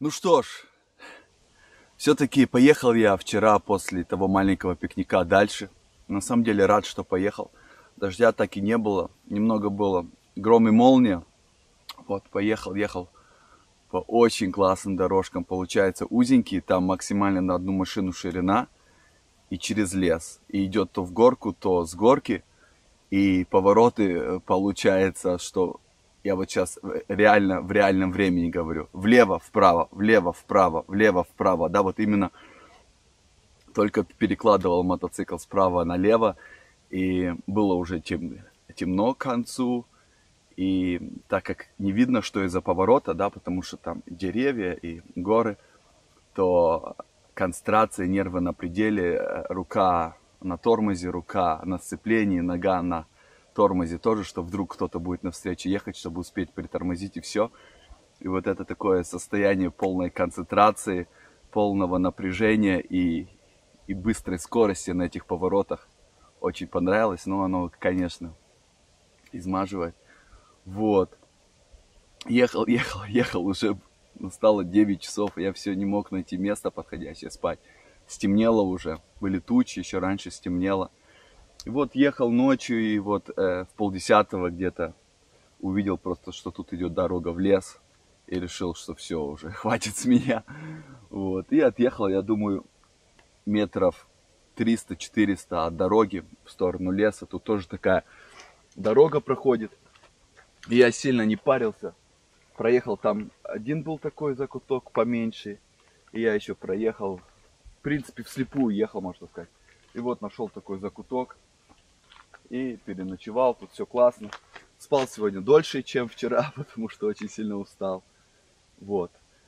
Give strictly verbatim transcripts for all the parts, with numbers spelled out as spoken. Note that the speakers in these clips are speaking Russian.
Ну что ж, все-таки поехал я вчера после того маленького пикника дальше. На самом деле рад, что поехал. Дождя так и не было. Немного было гром и молния. Вот, поехал, ехал по очень классным дорожкам. Получается, узенькие, там максимально на одну машину ширина. И через лес. И идет то в горку, то с горки. И повороты, получается, что я вот сейчас реально в реальном времени говорю. Влево, вправо, влево, вправо, влево, вправо. Да, вот именно только перекладывал мотоцикл справа налево. И было уже тем, темно к концу. И так как не видно, что из-за поворота, да, потому что там деревья и горы, то концентрация, нервы на пределе, рука на тормозе, рука на сцеплении, нога на тормозе тоже, что вдруг кто-то будет навстречу ехать, чтобы успеть притормозить, и все. И вот это такое состояние полной концентрации, полного напряжения и, и быстрой скорости на этих поворотах очень понравилось. Но оно, конечно, измаживает. Вот. Ехал, ехал, ехал, уже стало девять часов, и я все не мог найти место подходящее спать. Стемнело уже, были тучи, еще раньше стемнело. И вот ехал ночью, и вот э, в полдесятого где-то увидел просто, что тут идет дорога в лес. И решил, что все, уже хватит с меня. Вот. И отъехал, я думаю, метров триста-четыреста от дороги в сторону леса. Тут тоже такая дорога проходит. И я сильно не парился. Проехал там, один был такой закуток поменьше. И я еще проехал, в принципе, вслепую ехал, можно сказать. И вот нашел такой закуток. И переночевал, тут все классно. Спал сегодня дольше, чем вчера, потому что очень сильно устал. Вот.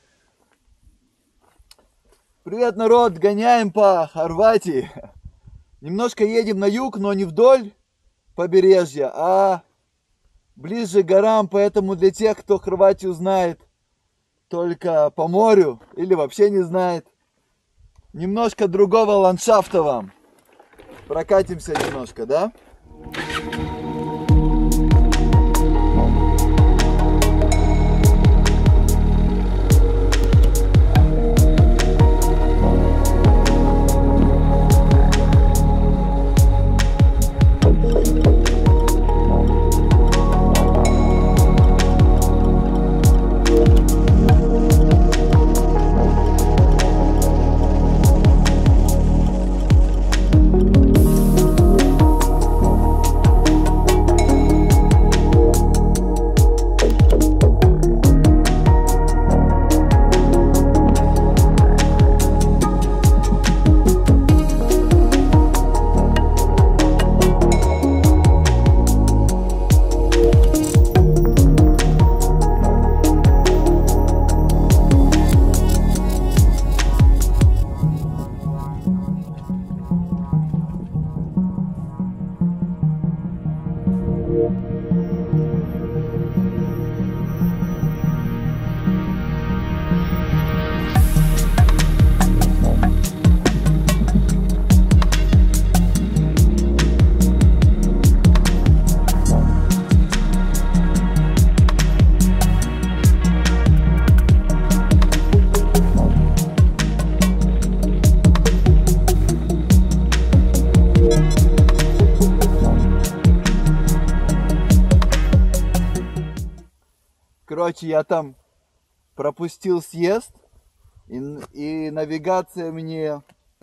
Привет, народ! Гоняем по Хорватии. Немножко едем на юг, но не вдоль побережья, а ближе к горам. Поэтому для тех, кто Хорватию знает только по морю или вообще не знает, немножко другого ландшафта вам. Прокатимся немножко, да? Короче, я там пропустил съезд, и, и навигация мне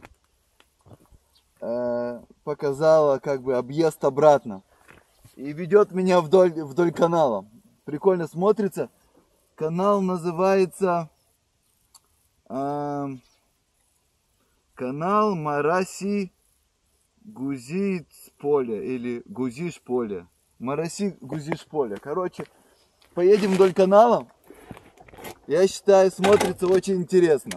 э, показала как бы объезд обратно. И ведет меня вдоль, вдоль канала. Прикольно смотрится. Канал называется э, канал Мараси Гузиц поле или Гузиш поле. Мараси Гузиш поле. Короче, поедем вдоль канала. Я считаю, смотрится очень интересно.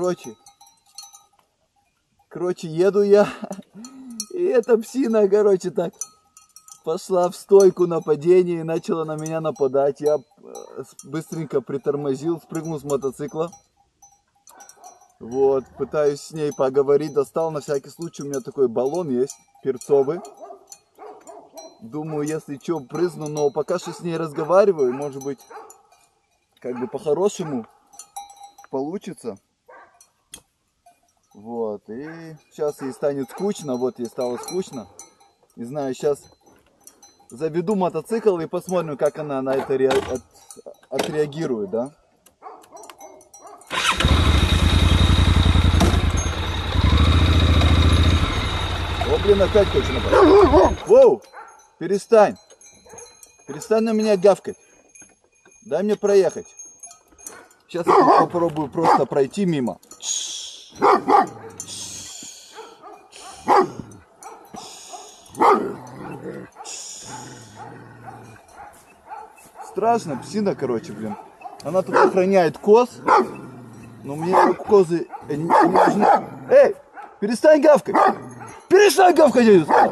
короче. Короче, еду я. И эта псина, короче, так пошла в стойку нападения и начала на меня нападать. Я быстренько притормозил, спрыгнул с мотоцикла. Вот, пытаюсь с ней поговорить. Достал на всякий случай, у меня такой баллон есть, перцовый. Думаю, если что, прызну, но пока что с ней разговариваю, может быть, как бы по-хорошему получится. Вот, и сейчас ей станет скучно, вот ей стало скучно. Не знаю, сейчас заведу мотоцикл и посмотрим, как она на это ре... от... отреагирует, да. О, блин, опять хочет напасть. Воу, перестань. Перестань на меня гавкать. Дай мне проехать. Сейчас я попробую просто пройти мимо. Страшно, псина, короче, блин. Она тут охраняет коз. Но мне козы не, не нужны. Эй, перестань гавкать. Перестань гавкать, я сказал.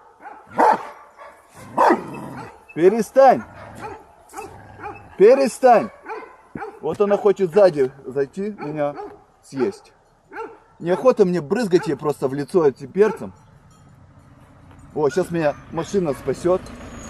Перестань. Перестань. Вот она хочет сзади зайти, меня съесть. Неохота мне брызгать ей просто в лицо этим перцем. О, сейчас меня машина спасет.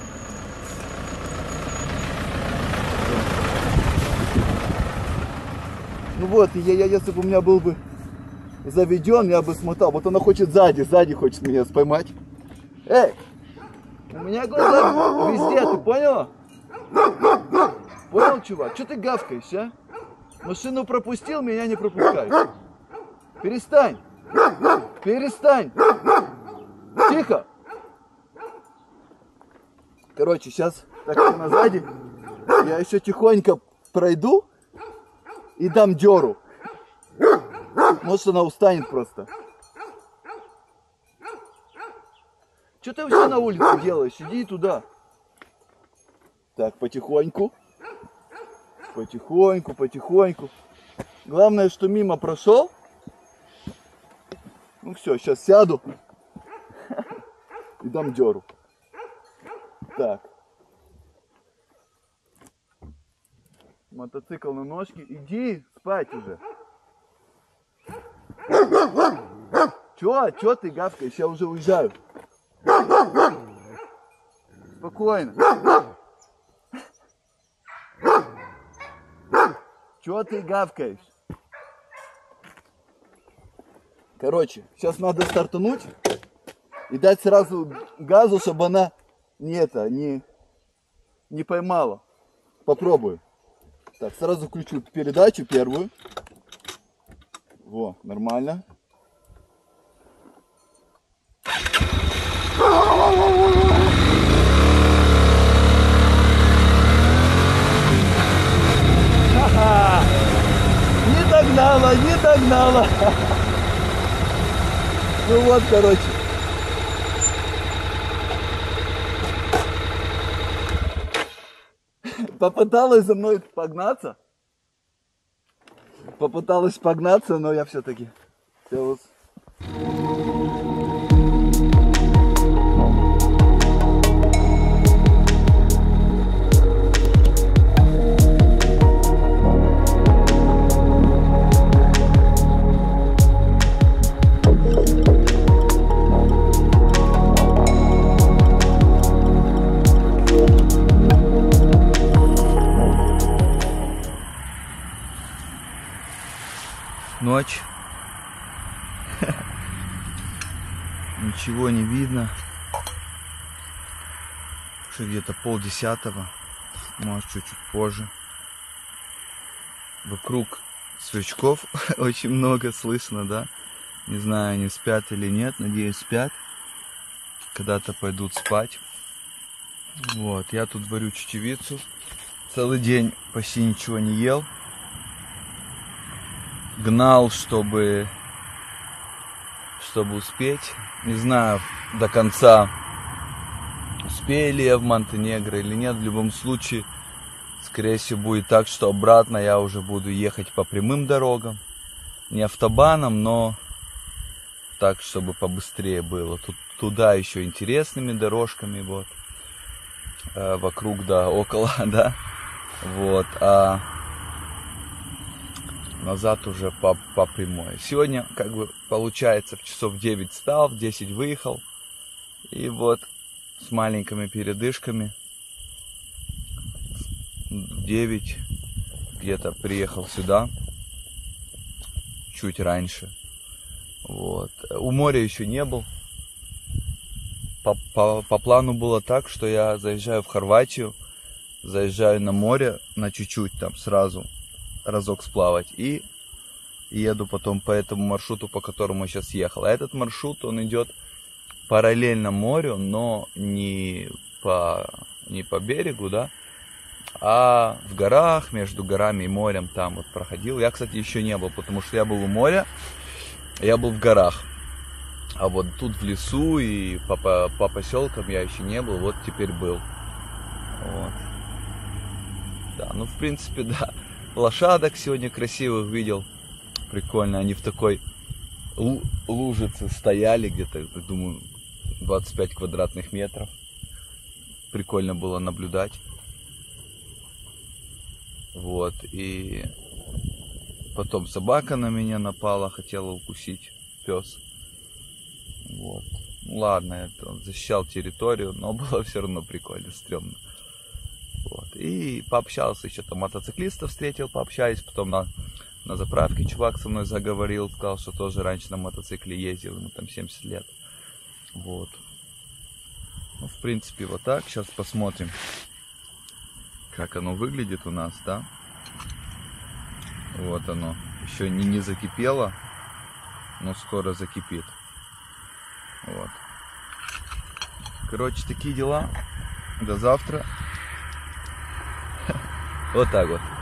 Ну вот, я, я, если бы у меня был бы заведен, я бы смотал. Вот она хочет сзади, сзади хочет меня поймать. Эй, у меня глаза везде, ты понял? Понял, чувак? Что ты гавкаешь, а? Машину пропустил, меня не пропускаешь. Перестань. Перестань. Тихо. Короче, сейчас так она сзади. Я еще тихонько пройду и дам дёру. Может, она устанет просто. Что ты вообще на улице делаешь? Иди туда. Так, потихоньку. Потихоньку, потихоньку. Главное, что мимо прошел. Ну все, сейчас сяду и дам дёру. Так. Мотоцикл на ножке. Иди спать уже. Чё? Чё ты гавкаешь? Я уже уезжаю. Спокойно. Чё ты гавкаешь? Короче, сейчас надо стартануть и дать сразу газу, чтобы она не это, не, не поймала. Попробую. Так, сразу включу передачу первую. Во, нормально. Ха-ха! Не догнала, не догнала. Ну вот, короче. Попыталась за мной погнаться. Попыталась погнаться, но я все-таки. Ночь. Ничего не видно. Уже где-то полдесятого. Может, чуть-чуть позже. Вокруг сверчков очень много слышно, да? Не знаю, они спят или нет. Надеюсь, спят. Когда-то пойдут спать. Вот, я тут варю чечевицу. Целый день почти ничего не ел. Гнал, чтобы, чтобы успеть. Не знаю до конца, успею ли я в Монтенегро или нет. В любом случае, скорее всего, будет так, что обратно я уже буду ехать по прямым дорогам. не автобаном, но так, чтобы побыстрее было. Тут, туда еще интересными дорожками, вот. Э, вокруг, да, около, да. Вот, а назад уже по, по прямой. Сегодня, как бы, получается, в часов девять встал, в десять выехал. И вот с маленькими передышками в девять где-то приехал сюда. Чуть раньше. Вот. У моря еще не был. По, по, по плану было так, что я заезжаю в Хорватию, заезжаю на море на чуть-чуть, там сразу разок сплавать, и еду потом по этому маршруту, по которому я сейчас ехал. А этот маршрут, он идет параллельно морю, но не по, не по берегу, да, а в горах, между горами и морем там вот проходил. Я, кстати, еще не был, потому что я был у моря, я был в горах. А вот тут в лесу и по, по, по поселкам я еще не был, вот теперь был. Вот. Да, ну в принципе, да. Лошадок сегодня красивых видел. Прикольно, они в такой лужице стояли где-то, думаю, двадцать пять квадратных метров. Прикольно было наблюдать. Вот, и потом собака на меня напала, хотела укусить, пес. Вот. Ну, ладно, это он защищал территорию, но было все равно прикольно, стрёмно. Вот. И пообщался, еще там мотоциклистов встретил, пообщались, потом на, на заправке чувак со мной заговорил, сказал, что тоже раньше на мотоцикле ездил, ему там семьдесят лет. Вот. Ну, в принципе, вот так. Сейчас посмотрим, как оно выглядит у нас, да? Вот оно. Еще не, не закипело, но скоро закипит. Вот. Короче, такие дела. До завтра. Вот так вот.